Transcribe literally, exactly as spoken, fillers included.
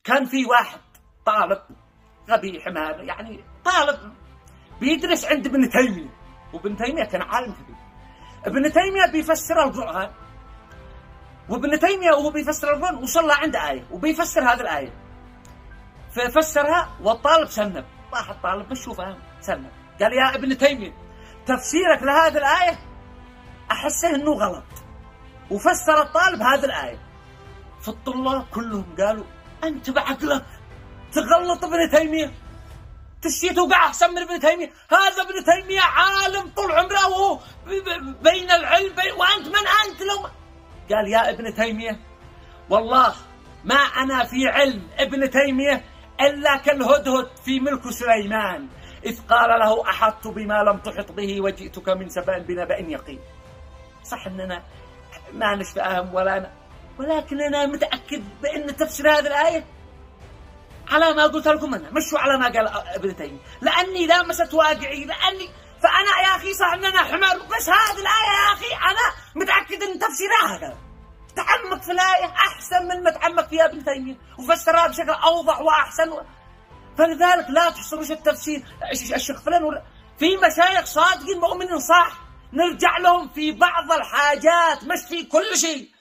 كان في واحد طالب غبي حمار، يعني طالب بيدرس عند ابن تيمية، وابن تيمية كان عالم كبير. ابن تيمية بيفسر القرآن، وابن تيمية وهو بيفسر القرآن وصل عند آية وبيفسر هذه الآية، ففسرها والطالب سنب. واحد طالب مش فاهم سنب، قال يا ابن تيمية تفسيرك لهذه الآية أحسه إنه غلط. وفسر الطالب هذه الآية، فالطلاب كلهم قالوا أنت بعقلك تغلط ابن تيمية، تشي توقع أحسن من ابن تيمية، هذا ابن تيمية عالم طول عمره وهو بين العلم بين، وأنت من أنت لو. قال يا ابن تيمية والله ما أنا في علم ابن تيمية إلا كالهدهد في ملك سليمان إذ قال له أحطت بما لم تحط به وجئتك من سبأ بنبأ يقين. صح أننا ما نفهم ولا أنا، ولكن أنا متأكد بأن تفسير هذه الآية على ما قلت لكم أنا، مشوا على ما قال ابن تيمية، لأني لامست واقعي، لأني فأنا يا أخي صح أننا حمار، بس هذه الآية يا أخي أنا متأكد أن تفسيرها هكذا. تعمق في الآية أحسن من ما تعمق فيها ابن تيمية وفسرها بشكل أوضح وأحسن و... فلذلك لا تحصروش التفسير الشيخ فلان ولا في مشايخ صادقين مؤمنين صح، نرجع لهم في بعض الحاجات مش في كل شيء.